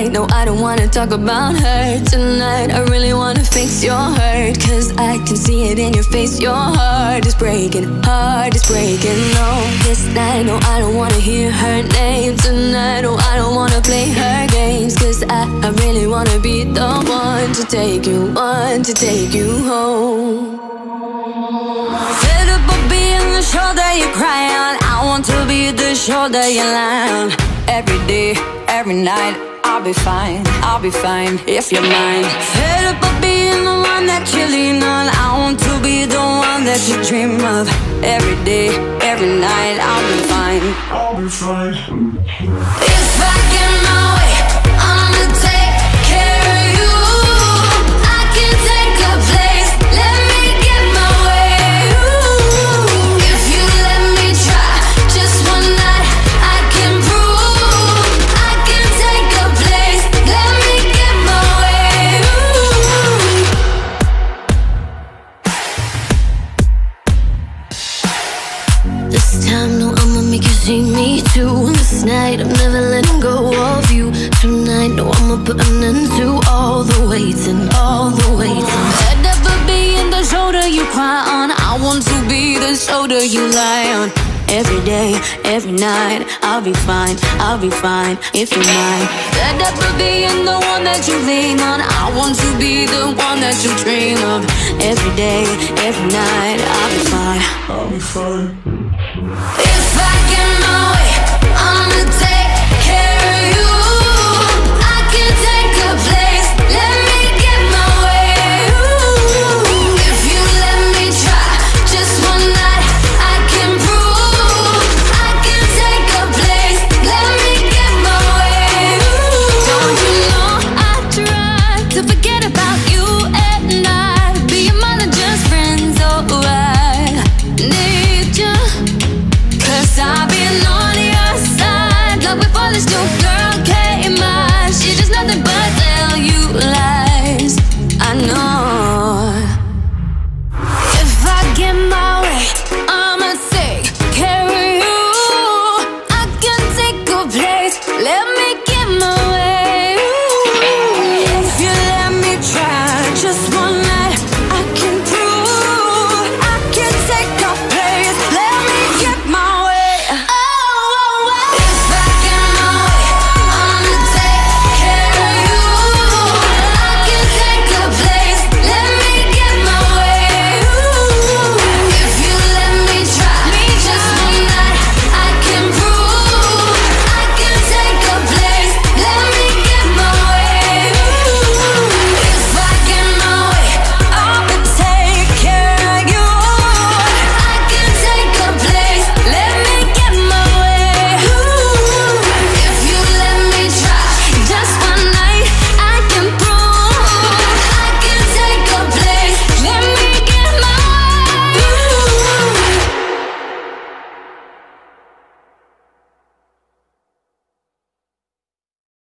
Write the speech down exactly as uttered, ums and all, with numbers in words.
night. No, I don't wanna talk about her tonight. I really wanna fix your hurt, cause I can see it in your face. Your heart is breaking, heart is breaking. No, this night, no, I don't wanna hear her name tonight. No, I don't wanna play her games, cause I, I really wanna be the one to take you, one to take you home. Fed up of being the shoulder you cry on. I want to be the shoulder you lie on. Every day, every night, I'll be fine, I'll be fine if you're mine. Fed up of being the one that you lean on. I want to be the one that you dream of. Every day, every night, I'll be fine, I'll be fine. If I get my way, I'ma take care of you. I can take a place, let me get my way. Ooh. If you let me try, just one night, I can prove I can take a place, let me get my way. Ooh. This time, no, I'ma make you see me too. This night, I'm never letting go of you. Tonight, no, I'ma put an end to all the waiting, all the waiting. I'd never be in the shoulder you cry on. I want to be the shoulder you lie on. Every day, every night, I'll be fine, I'll be fine if you're mine. I'd never be in the one that you lean on. I want to be the one that you dream of. Every day, every night, I'll be fine, I'll be fine. If I can